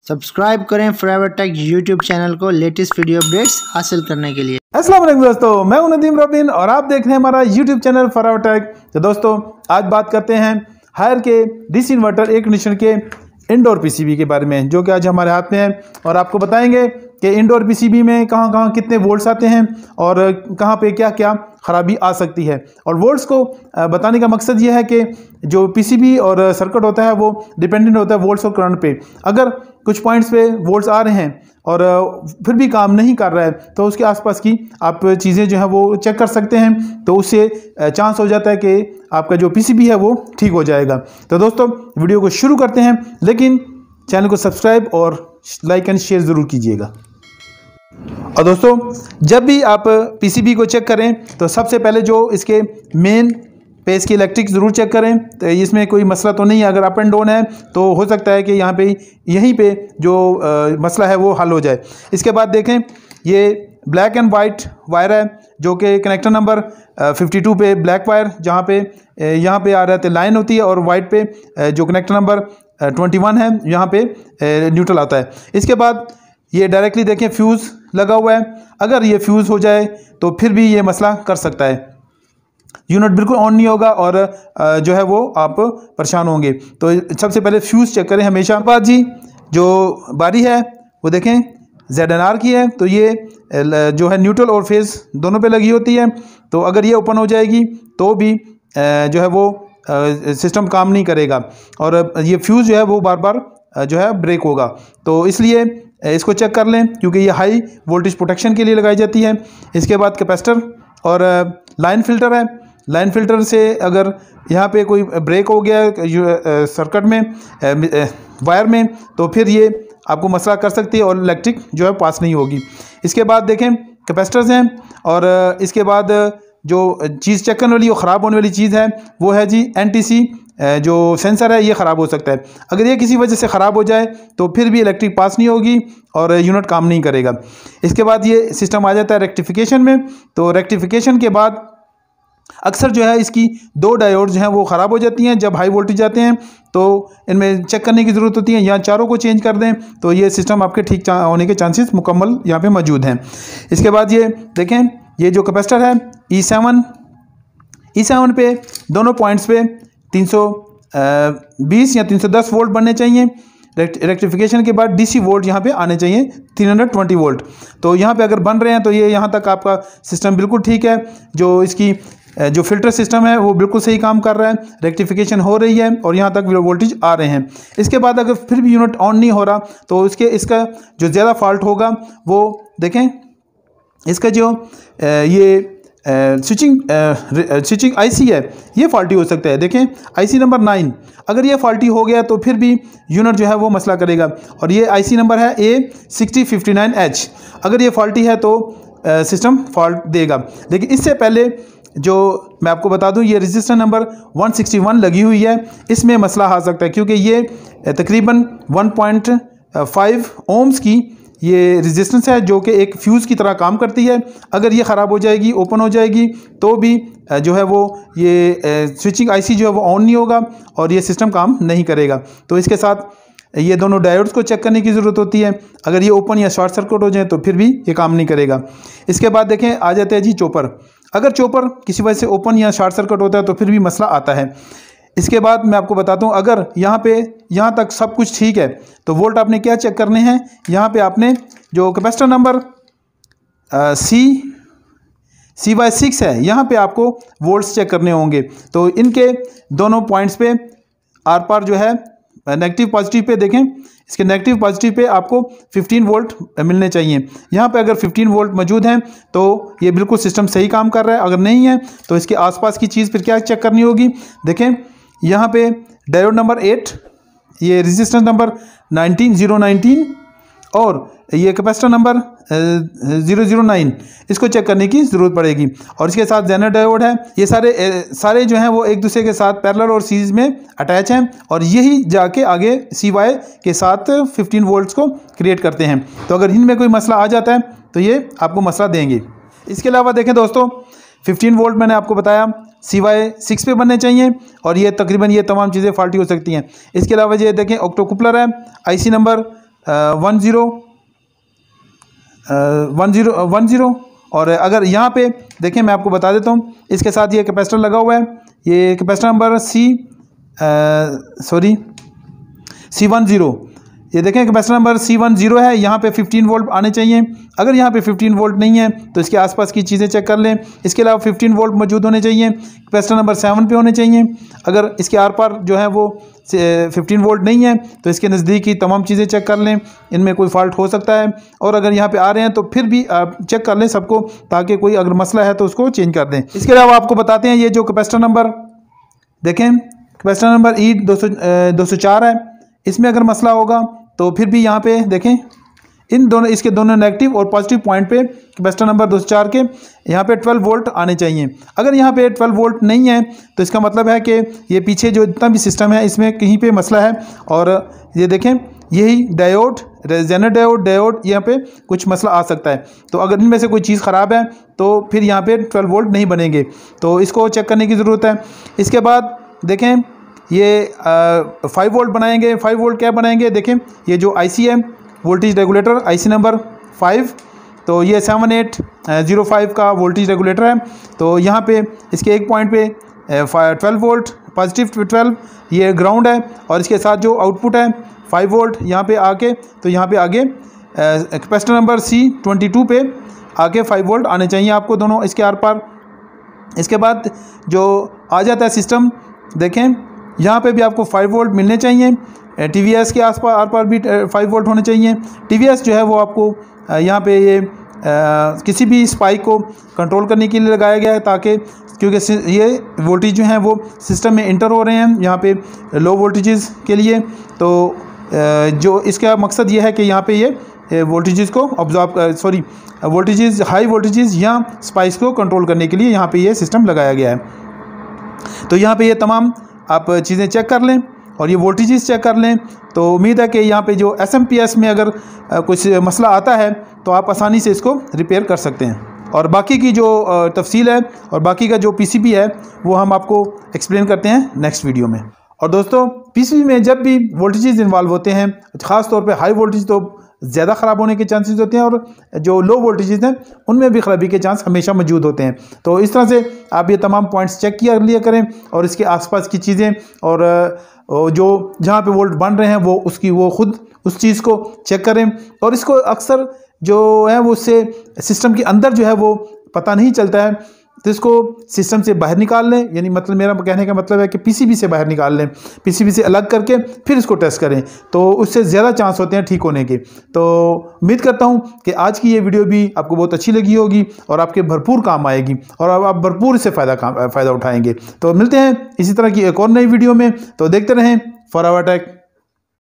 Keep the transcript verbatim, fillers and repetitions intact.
Subscribe करें Forever Tech YouTube channel को latest video updates हासिल करने के लिए। अस्सलाम वालेकुम दोस्तों, मैं हूं नदीम रबीन और आप देख रहे हैं हमारा यूट्यूब चैनल फॉरएवर टेक। तो दोस्तों आज बात करते हैं हायर के डीसी इन्वर्टर एयर कंडीशनर के इंडोर पीसीबी के बारे में, जो कि आज हमारे हाथ में है और आपको बताएंगे कि इंडोर पीसीबी में कहां कहां कितने वोल्ट्स आते हैं और कहां पे क्या क्या ख़राबी आ सकती है। और वोल्ट्स को बताने का मकसद ये है कि जो पीसीबी और सर्किट होता है वो डिपेंडेंट होता है वोल्ट्स और करंट पे। अगर कुछ पॉइंट्स पे वोल्ट्स आ रहे हैं और फिर भी काम नहीं कर रहा है तो उसके आसपास की आप चीज़ें जो है वो चेक कर सकते हैं, तो उससे चांस हो जाता है कि आपका जो पीसीबी है वो ठीक हो जाएगा। तो दोस्तों वीडियो को शुरू करते हैं, लेकिन चैनल को सब्सक्राइब और लाइक एंड शेयर ज़रूर कीजिएगा। और दोस्तों जब भी आप पीसीबी को चेक करें तो सबसे पहले जो इसके मेन पे इसकी इलेक्ट्रिक ज़रूर चेक करें, तो इसमें कोई मसला तो नहीं है। अगर अप एंड डाउन है तो हो सकता है कि यहाँ पे यहीं पे जो आ, मसला है वो हल हो जाए। इसके बाद देखें ये ब्लैक एंड वाइट वायर है जो कि कनेक्टर नंबर फिफ्टी टू पे ब्लैक वायर, जहाँ पे यहाँ पे आ रहा है लाइन होती है, और वाइट पे जो कनेक्टर नंबर ट्वेंटी वन है यहाँ पे न्यूट्रल आता है। इसके बाद ये डायरेक्टली देखें फ्यूज़ लगा हुआ है, अगर ये फ्यूज़ हो जाए तो फिर भी ये मसला कर सकता है। यूनिट बिल्कुल ऑन नहीं होगा और जो है वो आप परेशान होंगे। तो सबसे पहले फ्यूज़ चेक करें हमेशा। बाद जी जो बारी है वो देखें जेड एन आर की है, तो ये जो है न्यूट्रल और फेज़ दोनों पे लगी होती है। तो अगर ये ओपन हो जाएगी तो भी जो है वो सिस्टम काम नहीं करेगा और ये फ्यूज़ जो है वो बार बार जो है ब्रेक होगा। तो इसलिए इसको चेक कर लें, क्योंकि ये हाई वोल्टेज प्रोटेक्शन के लिए लगाई जाती है। इसके बाद कैपेसिटर और लाइन फ़िल्टर है। लाइन फ़िल्टर से अगर यहाँ पे कोई ब्रेक हो गया सर्किट में वायर में तो फिर ये आपको मसला कर सकती है और इलेक्ट्रिक जो है पास नहीं होगी। इसके बाद देखें कैपेसिटर्स हैं, और इसके बाद जो चीज़ चेक करने वाली वो ख़राब होने वाली चीज़ है वो है जी एनटीसी जो सेंसर है, ये ख़राब हो सकता है। अगर ये किसी वजह से ख़राब हो जाए तो फिर भी इलेक्ट्रिक पास नहीं होगी और यूनिट काम नहीं करेगा। इसके बाद ये सिस्टम आ जाता है रेक्टिफिकेशन में। तो रेक्टिफिकेशन के बाद अक्सर जो है इसकी दो डायोड जो हैं वो ख़राब हो जाती हैं जब हाई वोल्टेज जाते हैं, तो इनमें चेक करने की ज़रूरत होती है। या चारों को चेंज कर दें तो ये सिस्टम आपके ठीक होने के चांसेस मुकम्मल यहाँ पे मौजूद हैं। इसके बाद ये देखें ये जो कैपेसिटर है ई सेवन ई सेवन पे दोनों पॉइंट्स पे तीन सौ बीस या तीन सौ दस वोल्ट बनने चाहिए। रेक्टिफिकेशन के बाद डीसी वोल्ट यहाँ पे आने चाहिए तीन सौ बीस वोल्ट। तो यहाँ पे अगर बन रहे हैं तो ये यहाँ तक आपका सिस्टम बिल्कुल ठीक है। जो इसकी जो फिल्टर सिस्टम है वो बिल्कुल सही काम कर रहा है, रेक्टिफिकेशन हो रही है और यहाँ तक वोल्टेज आ रहे हैं। इसके बाद अगर फिर भी यूनिट ऑन नहीं हो रहा तो इसके इसका जो ज़्यादा फॉल्ट होगा वो देखें, इसका जो ये स्विचिंग स्विचिंग आईसी है ये फॉल्टी हो सकता है। देखें आईसी नंबर नाइन, अगर ये फॉल्टी हो गया तो फिर भी यूनिट जो है वो मसला करेगा। और ये आईसी नंबर है A sixty fifty nine H, अगर ये फॉल्टी है तो सिस्टम फॉल्ट देगा। लेकिन इससे पहले जो मैं आपको बता दूं ये resistor number one sixty one लगी हुई है, इसमें मसला आ सकता है क्योंकि ये तकरीबन वन पॉइंट फाइव ओम्स की ये रेजिस्टेंस है जो कि एक फ्यूज़ की तरह काम करती है। अगर ये ख़राब हो जाएगी, ओपन हो जाएगी, तो भी जो है वो ये स्विचिंग आईसी जो है वो ऑन नहीं होगा और ये सिस्टम काम नहीं करेगा। तो इसके साथ ये दोनों डायोड्स को चेक करने की ज़रूरत होती है। अगर ये ओपन या शॉर्ट सर्किट हो जाए तो फिर भी ये काम नहीं करेगा। इसके बाद देखें आ जाते हैं जी चॉपर। अगर चॉपर किसी वजह से ओपन या शॉर्ट सर्किट होता है तो फिर भी मसला आता है। इसके बाद मैं आपको बताता हूँ, अगर यहाँ पे यहाँ तक सब कुछ ठीक है तो वोल्ट आपने क्या चेक करने हैं। यहाँ पे आपने जो capacitor number C C Y six है यहाँ पे आपको वोल्ट्स चेक करने होंगे। तो इनके दोनों पॉइंट्स पे आर पार जो है नेगेटिव पॉजिटिव पे देखें, इसके नेगेटिव पॉजिटिव पे आपको फिफ्टीन वोल्ट मिलने चाहिए। यहाँ पे अगर फिफ्टीन वोल्ट मौजूद हैं तो ये बिल्कुल सिस्टम सही काम कर रहा है। अगर नहीं है तो इसके आसपास की चीज़ फिर क्या चेक करनी होगी। देखें यहाँ पे डायोड नंबर एट, ये resistance number nineteen zero nineteen और ये capacitor number zero zero nine, इसको चेक करने की ज़रूरत पड़ेगी। और इसके साथ जेनर डायोड है, ये सारे सारे जो हैं वो एक दूसरे के साथ पैरेलल और सीरीज़ में अटैच हैं और यही जाके आगे सी वाई के साथ फिफ्टीन वोल्ट्स को क्रिएट करते हैं। तो अगर इनमें कोई मसला आ जाता है तो ये आपको मसला देंगे। इसके अलावा देखें दोस्तों फिफ्टीन वोल्ट मैंने आपको बताया सी वाई सिक्स पे बनने चाहिए और ये तकरीबन ये तमाम चीज़ें फॉल्टी हो सकती हैं। इसके अलावा ये देखें ऑक्टोकुपलर है, IC number one zero one zero one zero और अगर यहाँ पे देखें मैं आपको बता देता हूँ, इसके साथ ये कैपेसिटर लगा हुआ है, ये capacitor number C sorry C one zero, ये देखें capacitor number C one zero है। यहाँ पे फिफ्टीन वोल्ट आने चाहिए। अगर यहाँ पे फिफ्टीन वोल्ट नहीं है तो इसके आसपास की चीज़ें चेक कर लें। इसके अलावा फिफ्टीन वोल्ट मौजूद होने चाहिए, कैपेसिटर नंबर सेवन पे होने चाहिए। अगर इसके आर पार जो है वो फिफ्टीन वोल्ट नहीं है तो इसके नज़दीक की तमाम चीज़ें चेक कर लें, इनमें कोई फॉल्ट हो सकता है। और अगर यहाँ पे आ रहे हैं तो फिर भी आप चेक कर लें सबको, ताकि कोई अगर मसला है तो उसको चेंज कर दें। इसके अलावा आपको बताते हैं ये जो कैपेसिटर नंबर देखें, कैपेसिटर नंबर ई दो सौ दो सौ चार है, इसमें अगर मसला होगा तो फिर भी यहाँ पे देखें इन दोनों इसके दोनों नेगेटिव और पॉजिटिव पॉइंट पे कैपेसिटर नंबर दो सौ चार के यहाँ पे ट्वेल्व वोल्ट आने चाहिए। अगर यहाँ पे ट्वेल्व वोल्ट नहीं है तो इसका मतलब है कि ये पीछे जो जितना भी सिस्टम है इसमें कहीं पे मसला है। और ये देखें यही डायोड जेनर डायोड डायोड यहाँ पे कुछ मसला आ सकता है। तो अगर इनमें से कोई चीज़ ख़राब है तो फिर यहाँ पे ट्वेल्व वोल्ट नहीं बनेंगे, तो इसको चेक करने की ज़रूरत है। इसके बाद देखें ये फाइव वोल्ट बनाएंगे। फाइव वोल्ट क्या बनाएंगे, देखें ये जो आईसी है voltage regulator IC number five, तो ये सेवन एट ज़ीरो फाइव का वोल्टेज रेगुलेटर है। तो यहाँ पे इसके एक पॉइंट पे ट्वेल्व वोल्ट पॉजिटिव ट्वेल्व ये ग्राउंड है, और इसके साथ जो आउटपुट है फाइव वोल्ट यहाँ पे आके, तो यहाँ पे आगे capacitor number C twenty two पे आके फाइव वोल्ट आने चाहिए आपको दोनों इसके आर पार। इसके बाद जो आ जाता है सिस्टम, देखें यहाँ पे भी आपको फाइव वोल्ट मिलने चाहिए। टीवीएस के आस पास आर पार भी फाइव वोल्ट होने चाहिए। टीवीएस जो है वो आपको यहाँ पे ये आ, किसी भी स्पाइक को कंट्रोल करने के लिए लगाया गया है, ताकि क्योंकि ये वोल्टेज जो हैं वो सिस्टम में इंटर हो रहे हैं यहाँ पे लो वोल्टेजेस के लिए। तो जो इसका मकसद ये है कि यहाँ पे ये वोल्टेजेस को absorb sorry voltages high voltages या स्पाइक्स को कंट्रोल करने के लिए यहाँ पे ये सिस्टम लगाया गया है। तो यहाँ पे ये तमाम आप चीज़ें चेक कर लें और ये वोल्टेजेस चेक कर लें। तो उम्मीद है कि यहाँ पे जो एस एम पी एस में अगर कुछ मसला आता है तो आप आसानी से इसको रिपेयर कर सकते हैं। और बाकी की जो तफसील है और बाकी का जो पी सी बी है वो हम आपको एक्सप्लेन करते हैं नेक्स्ट वीडियो में। और दोस्तों पी सी बी में जब भी वोल्टेजेस इन्वॉल्व होते हैं, ख़ास तौर पे हाई वोल्टेज तो ज़्यादा ख़राब होने के चांसेस होते हैं, और जो लो वोल्टेजेस हैं उनमें भी ख़राबी के चांस हमेशा मौजूद होते हैं। तो इस तरह से आप ये तमाम पॉइंट्स चेक किया लिया करें, और इसके आसपास की चीज़ें और जो जहाँ पे वोल्ट बन रहे हैं वो उसकी वो खुद उस चीज़ को चेक करें। और इसको अक्सर जो है वो उससे सिस्टम के अंदर जो है वो पता नहीं चलता है, तो इसको सिस्टम से बाहर निकाल लें। यानी मतलब मेरा कहने का मतलब है कि पीसीबी से बाहर निकाल लें, पीसीबी से अलग करके फिर इसको टेस्ट करें, तो उससे ज़्यादा चांस होते हैं ठीक होने के। तो उम्मीद करता हूं कि आज की ये वीडियो भी आपको बहुत अच्छी लगी होगी और आपके भरपूर काम आएगी, और आप भरपूर इससे फ़ायदा काम फ़ायदा उठाएंगे। तो मिलते हैं इसी तरह की एक और नई वीडियो में। तो देखते रहें फॉरआवर टेक।